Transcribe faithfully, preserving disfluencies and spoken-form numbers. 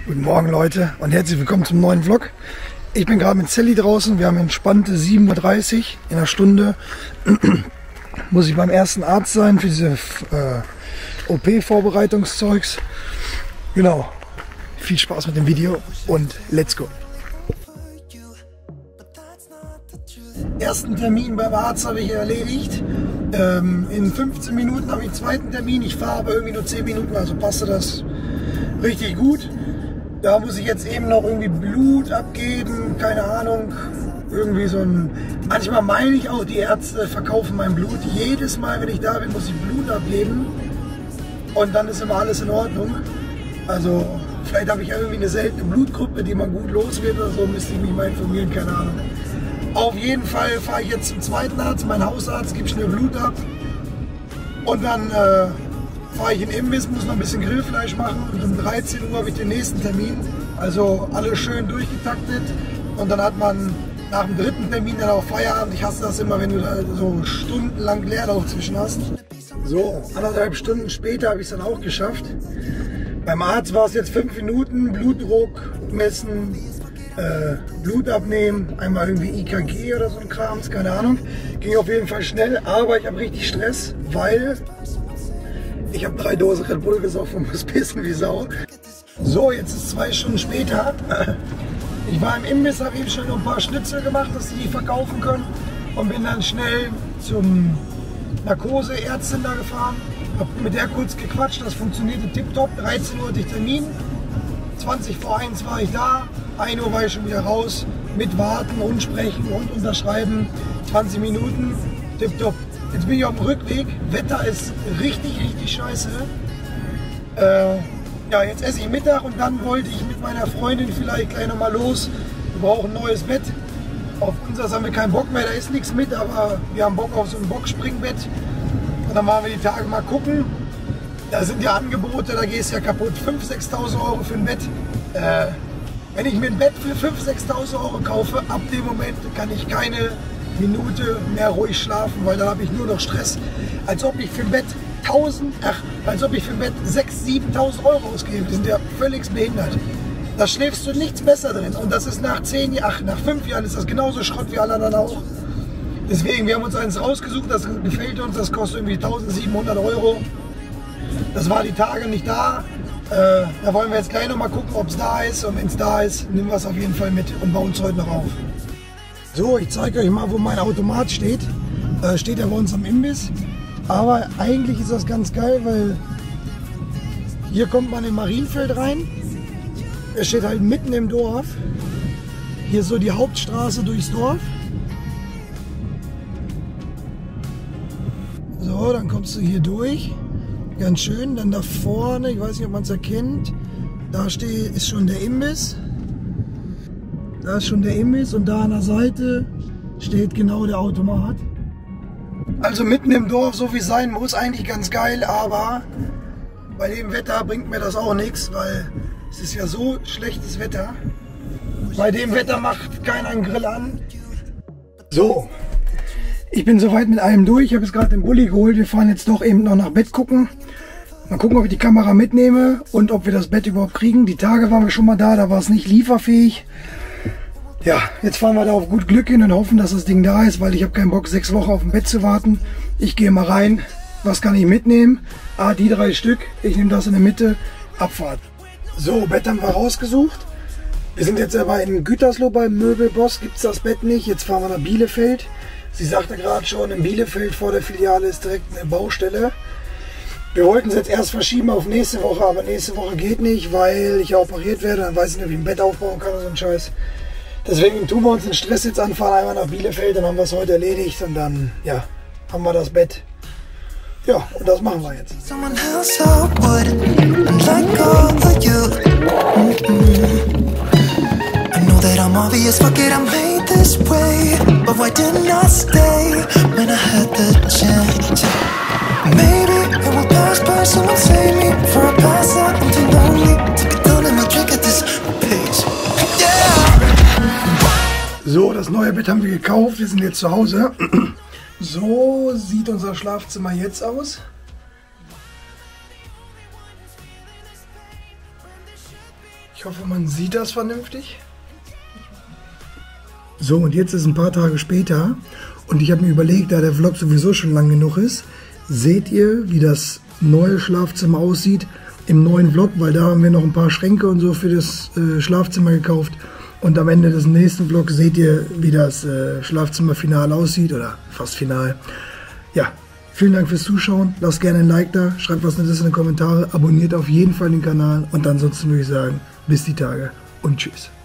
Guten Morgen Leute und herzlich willkommen zum neuen Vlog. Ich bin gerade mit Sally draußen, wir haben entspannte sieben Uhr dreißig. In einer Stunde muss ich beim ersten Arzt sein für diese äh, O P-Vorbereitungszeugs. Genau, viel Spaß mit dem Video und let's go. Ersten Termin beim Arzt habe ich erledigt. Ähm, in fünfzehn Minuten habe ich den zweiten Termin. Ich fahre aber irgendwie nur zehn Minuten, also passte das richtig gut. Da muss ich jetzt eben noch irgendwie Blut abgeben, keine Ahnung, irgendwie so ein... Manchmal meine ich auch, die Ärzte verkaufen mein Blut. Jedes Mal, wenn ich da bin, muss ich Blut abgeben und dann ist immer alles in Ordnung. Also vielleicht habe ich irgendwie eine seltene Blutgruppe, die man gut los wird oder so, müsste ich mich mal informieren, keine Ahnung. Auf jeden Fall fahre ich jetzt zum zweiten Arzt, mein Hausarzt, gebe schnell Blut ab und dann äh, fahre ich in den Imbiss, muss noch ein bisschen Grillfleisch machen und um dreizehn Uhr habe ich den nächsten Termin. Also alles schön durchgetaktet und dann hat man nach dem dritten Termin dann auch Feierabend. Ich hasse das immer, wenn du da so stundenlang Leerlauf zwischen hast. So, anderthalb Stunden später habe ich es dann auch geschafft. Beim Arzt war es jetzt fünf Minuten, Blutdruck messen, äh, Blut abnehmen, einmal irgendwie I K G oder so ein Krams, keine Ahnung. Ging auf jeden Fall schnell, aber ich habe richtig Stress, weil ich habe drei Dosen Red Bull gesoffen und muss pissen wie Sau. So, jetzt ist zwei Stunden später. Ich war im Imbiss, habe eben schon noch ein paar Schnitzel gemacht, dass die die verkaufen können. Und bin dann schnell zum Narkoseärztin da gefahren. Hab mit der kurz gequatscht, das funktionierte tipptopp. dreizehn Uhr hatte ich Termin. zwanzig vor eins war ich da. ein Uhr war ich schon wieder raus. Mit Warten und Sprechen und Unterschreiben. zwanzig Minuten, tipptopp. Jetzt bin ich auf dem Rückweg, Wetter ist richtig, richtig scheiße. Äh, ja, jetzt esse ich Mittag und dann wollte ich mit meiner Freundin vielleicht gleich nochmal los. Wir brauchen ein neues Bett. Auf unseres haben wir keinen Bock mehr, da ist nichts mit, aber wir haben Bock auf so ein Boxspringbett. Und dann machen wir die Tage mal gucken. Da sind ja Angebote, da gehst du ja kaputt. fünftausend, sechstausend Euro für ein Bett. Äh, wenn ich mir ein Bett für fünftausend, sechstausend Euro kaufe, ab dem Moment kann ich keine Minute mehr ruhig schlafen, weil da habe ich nur noch Stress. Als ob ich für ein Bett tausend, ach, als ob ich für ein Bett sechstausend, siebentausend Euro ausgebe. Die sind ja völlig behindert. Da schläfst du nichts besser drin. Und das ist nach zehn Jahren, ach, nach fünf Jahren ist das genauso Schrott wie alle anderen auch. Deswegen, wir haben uns eins rausgesucht, das gefällt uns, das kostet irgendwie eintausendsiebenhundert Euro. Das war die Tage nicht da. Äh, da wollen wir jetzt gleich noch mal gucken, ob es da ist. Und wenn es da ist, nehmen wir es auf jeden Fall mit und bauen es heute noch auf. So, ich zeige euch mal, wo mein Automat steht. Äh, steht ja bei uns am Imbiss. Aber eigentlich ist das ganz geil, weil hier kommt man in Marienfeld rein. Er steht halt mitten im Dorf. Hier ist so die Hauptstraße durchs Dorf. So, dann kommst du hier durch. Ganz schön. Dann da vorne, ich weiß nicht, ob man es erkennt, da steht, ist schon der Imbiss. Da ist schon der Imbiss und da an der Seite steht genau der Automat. Also mitten im Dorf, so wie es sein muss, eigentlich ganz geil, aber bei dem Wetter bringt mir das auch nichts, weil es ist ja so schlechtes Wetter. Bei dem Wetter macht keiner einen Grill an. So, ich bin soweit mit allem durch. Ich habe jetzt gerade den Bulli geholt. Wir fahren jetzt doch eben noch nach Bett gucken. Mal gucken, ob ich die Kamera mitnehme und ob wir das Bett überhaupt kriegen. Die Tage waren wir schon mal da, da war es nicht lieferfähig. Ja, jetzt fahren wir da auf gut Glück hin und hoffen, dass das Ding da ist, weil ich habe keinen Bock, sechs Wochen auf dem Bett zu warten. Ich gehe mal rein. Was kann ich mitnehmen? Ah, die drei Stück. Ich nehme das in der Mitte. Abfahrt. So, Bett haben wir rausgesucht. Wir sind jetzt aber in Gütersloh beim Möbelboss. Gibt es das Bett nicht. Jetzt fahren wir nach Bielefeld. Sie sagte gerade schon, in Bielefeld vor der Filiale ist direkt eine Baustelle. Wir wollten es jetzt erst verschieben auf nächste Woche, aber nächste Woche geht nicht, weil ich ja operiert werde. Dann weiß ich nicht, wie ich ein Bett aufbauen kann oder so ein Scheiß. Deswegen tun wir uns den Stress jetzt anfahren, einmal nach Bielefeld, dann haben wir es heute erledigt und dann, ja, haben wir das Bett. Ja, und das machen wir jetzt. So, das neue Bett haben wir gekauft, wir sind jetzt zu Hause. So sieht unser Schlafzimmer jetzt aus. Ich hoffe, man sieht das vernünftig. So, und jetzt ist ein paar Tage später und ich habe mir überlegt, da der Vlog sowieso schon lang genug ist, seht ihr, wie das neue Schlafzimmer aussieht im neuen Vlog, weil da haben wir noch ein paar Schränke und so für das äh, Schlafzimmer gekauft. Und am Ende des nächsten Vlogs seht ihr, wie das äh, Schlafzimmer-Final aussieht oder fast final. Ja, vielen Dank fürs Zuschauen. Lasst gerne ein Like da, schreibt was Nettes in die Kommentare, abonniert auf jeden Fall den Kanal und ansonsten würde ich sagen, bis die Tage und tschüss.